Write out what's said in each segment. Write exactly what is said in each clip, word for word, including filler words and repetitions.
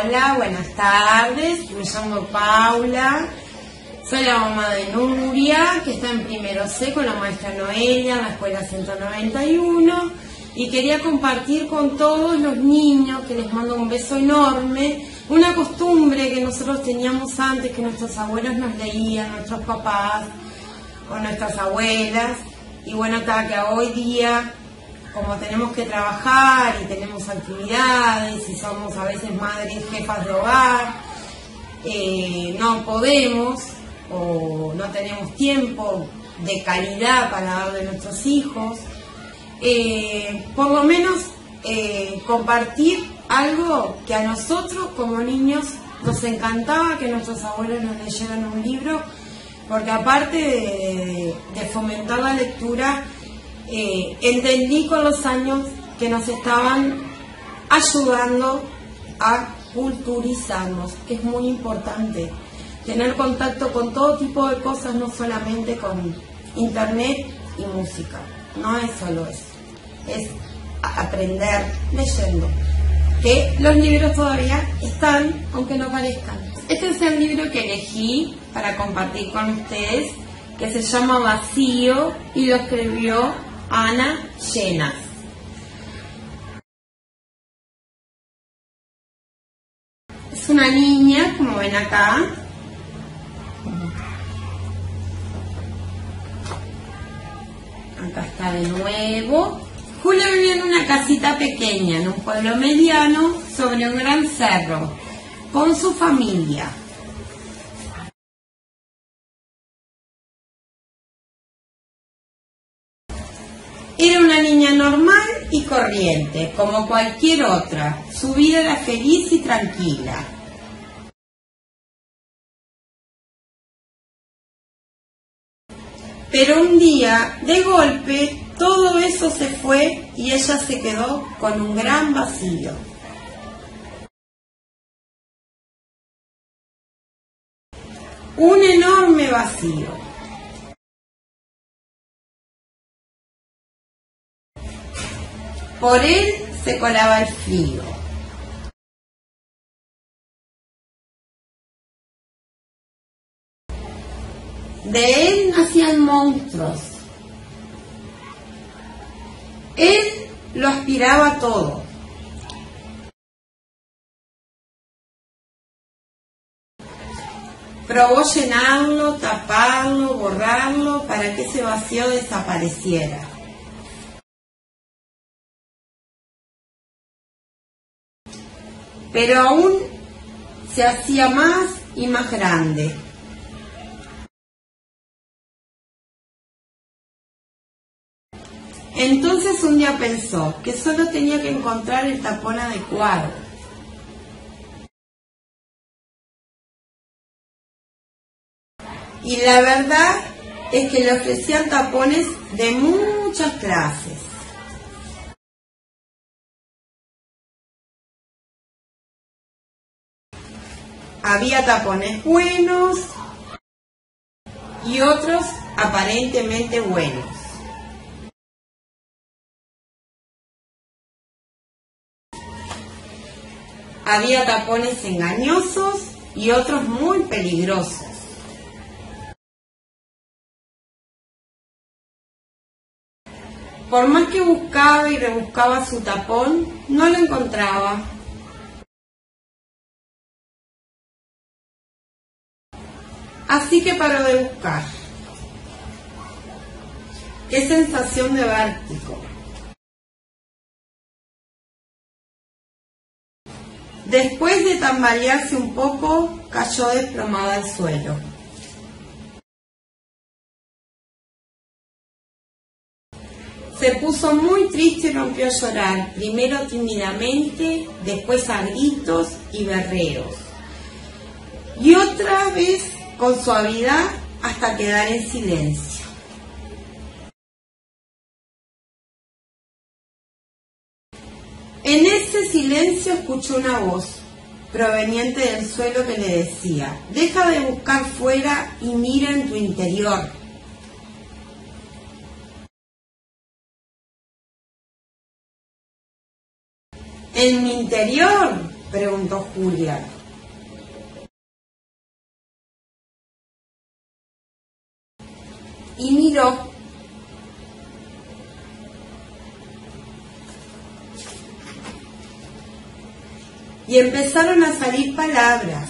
Hola, buenas tardes, me llamo Paula, soy la mamá de Nuria, que está en primero C con la maestra Noelia en la escuela ciento noventa y uno, y quería compartir con todos los niños, que les mando un beso enorme, una costumbre que nosotros teníamos antes, que nuestros abuelos nos leían, nuestros papás o nuestras abuelas, y bueno, hasta que hoy día, como tenemos que trabajar y tenemos actividades y somos a veces madres jefas de hogar, eh, no podemos o no tenemos tiempo de calidad para darle a nuestros hijos, eh, por lo menos eh, compartir algo que a nosotros como niños nos encantaba que nuestros abuelos nos leyeran un libro, porque aparte de, de fomentar la lectura, Eh, entendí con los años que nos estaban ayudando a culturizarnos, que es muy importante tener contacto con todo tipo de cosas, no solamente con internet y música, no es solo eso, es aprender leyendo, que los libros todavía están, aunque no parezcan. Este es el libro que elegí para compartir con ustedes, que se llama Vacío y lo escribió Ana Llenas. Es una niña, como ven acá. Acá está de nuevo. Julia vivía en una casita pequeña, en un pueblo mediano, sobre un gran cerro, con su familia. Era una niña normal y corriente, como cualquier otra. Su vida era feliz y tranquila. Pero un día, de golpe, todo eso se fue y ella se quedó con un gran vacío. Un enorme vacío. Por él se colaba el frío. De él nacían monstruos. Él lo aspiraba todo. Probó llenarlo, taparlo, borrarlo para que ese vacío desapareciera. Pero aún se hacía más y más grande. Entonces un día pensó que solo tenía que encontrar el tapón adecuado. Y la verdad es que le ofrecían tapones de muchas clases. Había tapones buenos y otros aparentemente buenos. Había tapones engañosos y otros muy peligrosos. Por más que buscaba y rebuscaba su tapón, no lo encontraba. Así que paró de buscar. ¡Qué sensación de vértigo! Después de tambalearse un poco, cayó desplomada al suelo. Se puso muy triste y rompió a llorar, primero tímidamente, después a gritos y berreos. Y otra vez con suavidad hasta quedar en silencio. En ese silencio escuchó una voz proveniente del suelo que le decía: deja de buscar fuera y mira en tu interior. ¿En mi interior? preguntó Julia. Y miró. Y empezaron a salir palabras.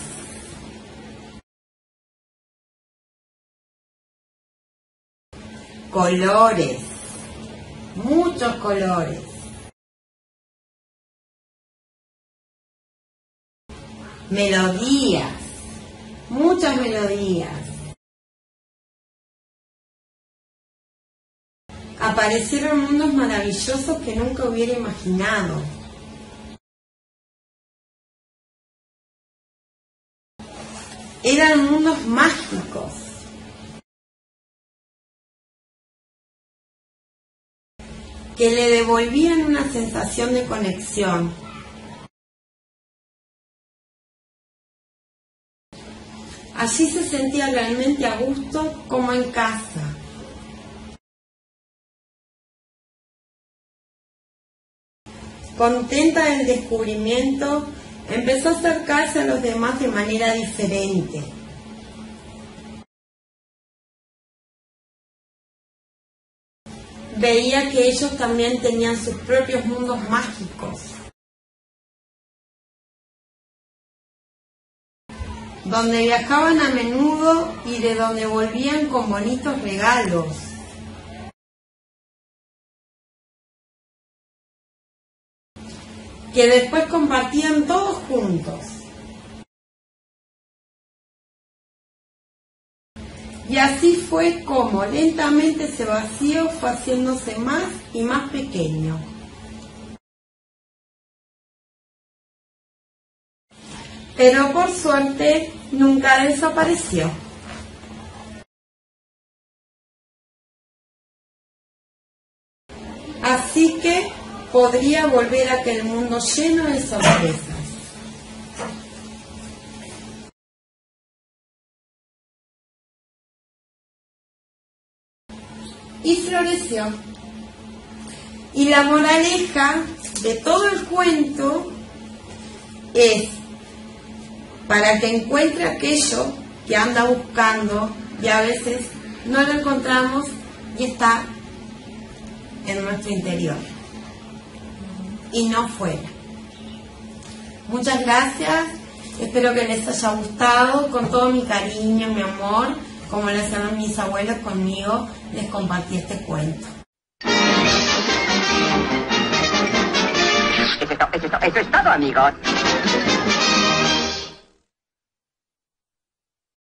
Colores. Muchos colores. Melodías. Muchas melodías. Aparecieron mundos maravillosos que nunca hubiera imaginado. Eran mundos mágicos. Que le devolvían una sensación de conexión. Allí se sentía realmente a gusto, como en casa. Contenta del descubrimiento, empezó a acercarse a los demás de manera diferente. Veía que ellos también tenían sus propios mundos mágicos, donde viajaban a menudo y de donde volvían con bonitos regalos. Que después compartían todos juntos. Y así fue como lentamente ese vacío fue haciéndose más y más pequeño. Pero por suerte nunca desapareció. Así que podría volver a aquel mundo lleno de sorpresas. Y floreció. Y la moraleja de todo el cuento es, para que encuentre aquello que anda buscando y a veces no lo encontramos y está en nuestro interior y no fuera. Muchas gracias, espero que les haya gustado. Con todo mi cariño, mi amor, como lo hacían mis abuelos conmigo, les compartí este cuento. Eso es, to- eso es to- eso es todo, amigos.